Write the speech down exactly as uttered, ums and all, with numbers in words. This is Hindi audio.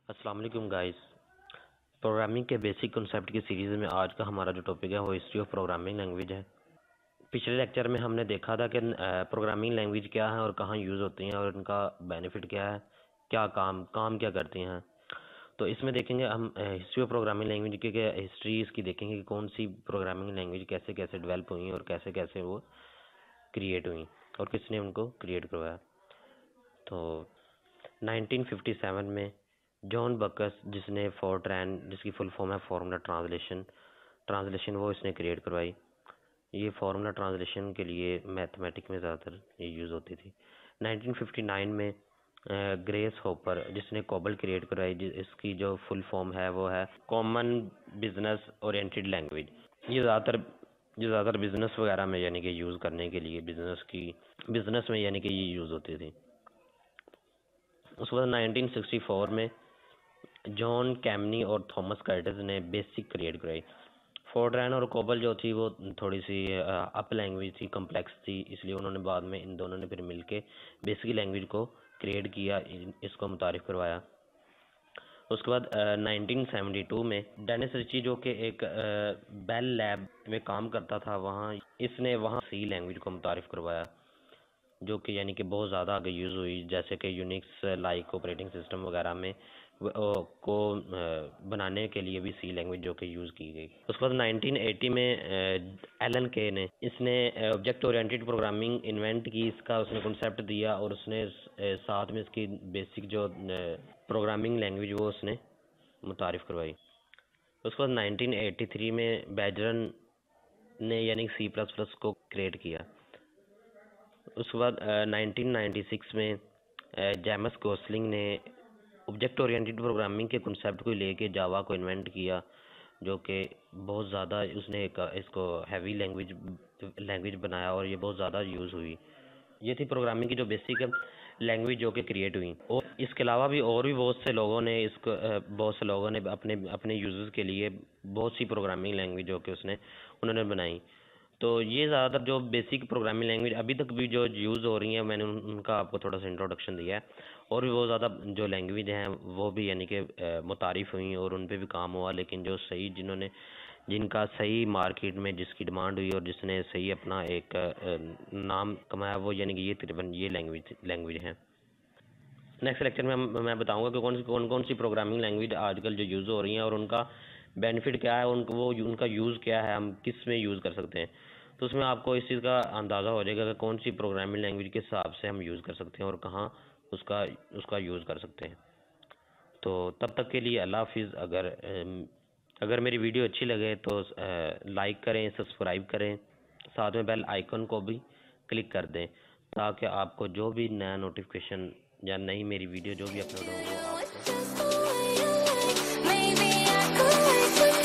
अस्सलाम वालेकुम गाइस। प्रोग्रामिंग के बेसिक कॉन्सेप्ट की सीरीज़ में आज का हमारा जो टॉपिक है वो हिस्ट्री ऑफ प्रोग्रामिंग लैंग्वेज है। पिछले लेक्चर में हमने देखा था कि प्रोग्रामिंग लैंग्वेज क्या है और कहाँ यूज़ होती हैं और उनका बेनिफिट क्या है, क्या काम काम क्या करती हैं। तो इसमें देखेंगे हम हिस्ट्री ऑफ प्रोग्रामिंग लैंग्वेज की हिस्ट्री इसकी देखेंगे कि कौन सी प्रोग्रामिंग लैंग्वेज कैसे कैसे डेवलप हुई और कैसे कैसे वो क्रिएट हुई और किसने उनको क्रिएट करवाया। तो नाइनटीन फिफ्टी सेवन में जॉन बकस, जिसने फोर्ट्रैन, जिसकी फुल फॉर्म है फार्मूला ट्रांसलेशन ट्रांसलेशन वो इसने क्रिएट करवाई। ये फार्मूला ट्रांसलेशन के लिए मैथमेटिक्स में ज़्यादातर ये यूज़ होती थी। नाइनटीन फिफ्टी नाइन में ग्रेस हॉपर, जिसने कोबल क्रिएट करवाई, इसकी जो फुल फॉर्म है वो है कॉमन बिजनेस ओरिएंटेड लैंग्वेज। ये ज़्यादातर ये ज़्यादातर बिजनेस वगैरह में यानी कि यूज़ करने के लिए बिजनेस की बिजनेस में यानी कि ये यूज़ होती थी। उसके बाद नाइनटीन सिक्सटी फोर में जॉन कैमनी और थॉमस कर्टिस ने बेसिक क्रिएट कराई। फोर्ट्रैन और कोबल जो थी वो थोड़ी सी अप लैंग्वेज थी, कॉम्प्लेक्स थी, इसलिए उन्होंने बाद में इन दोनों ने फिर मिलके बेसिक लैंग्वेज को क्रिएट किया, इसको मुतारिफ करवाया। उसके बाद नाइनटीन सेवेंटी टू में डेनिस रिची, जो कि एक बेल लैब में काम करता था, वहाँ इसने वहाँ सी लैंग्वेज को मुतारिफ करवाया, जो कि यानी कि बहुत ज़्यादा आगे यूज़ हुई, जैसे कि यूनिक्स लाइक ऑपरेटिंग सिस्टम वगैरह में को बनाने के लिए भी सी लैंग्वेज जो कि यूज़ की गई। उसके बाद नाइनटीन एटी में एलन के ने इसने ऑब्जेक्ट ओरिएंटेड प्रोग्रामिंग इन्वेंट की, इसका उसने कॉन्सेप्ट दिया और उसने साथ में इसकी बेसिक जो प्रोग्रामिंग लैंग्वेज वो उसने मुतारिफ करवाई। उसके बाद नाइनटीन एटी थ्री में बैजरन ने यानी सी प्लस प्लस को क्रिएट किया। उसके बाद नाइनटीन नाइंटी सिक्स में जेमस गोसलिंग ने ऑब्जेक्ट ओरिएंटेड प्रोग्रामिंग के कॉन्सेप्ट को लेके जावा को इन्वेंट किया, जो कि बहुत ज़्यादा उसने एक इसको हैवी लैंग्वेज लैंग्वेज बनाया और ये बहुत ज़्यादा यूज़ हुई। ये थी प्रोग्रामिंग की जो बेसिक लैंग्वेज जो कि क्रिएट हुई। और इसके अलावा भी और भी बहुत से लोगों ने इसको बहुत से लोगों ने अपने अपने यूज़र्स के लिए बहुत सी प्रोग्रामिंग लैंग्वेज जो कि उसने उन्होंने बनाई। तो ये ज़्यादातर जो बेसिक प्रोग्रामिंग लैंग्वेज अभी तक भी जो यूज़ हो रही हैं, मैंने उनका आपको थोड़ा सा इंट्रोडक्शन दिया है। और भी बहुत ज़्यादा जो लैंग्वेज हैं वो भी यानी कि मुतारिफ हुई और उन पे भी काम हुआ, लेकिन जो सही जिन्होंने जिनका सही मार्केट में जिसकी डिमांड हुई और जिसने सही अपना एक नाम कमाया, वो यानी कि ये तकरीबन ये लैंग्वेज लैंग्वेज हैं। नेक्स्ट लेक्चर में मैं बताऊंगा कि कौन सी कौन कौन सी प्रोग्रामिंग लैंग्वेज आजकल जो यूज़ हो रही हैं और उनका बेनिफिट क्या है, उनको वो उनका यूज़ क्या है, हम किस में यूज़ कर सकते हैं। तो उसमें आपको इस चीज़ का अंदाज़ा हो जाएगा कि कौन सी प्रोग्रामिंग लैंग्वेज के हिसाब से हम यूज़ कर सकते हैं और कहाँ उसका उसका यूज़ कर सकते हैं। तो तब तक के लिए अल्लाह हाफिज़। अगर अगर मेरी वीडियो अच्छी लगे तो लाइक करें, सब्सक्राइब करें, साथ में बेल आइकन को भी क्लिक कर दें, ताकि आपको जो भी नया नोटिफिकेशन या नई मेरी वीडियो जो भी अपलोड हो वो आपको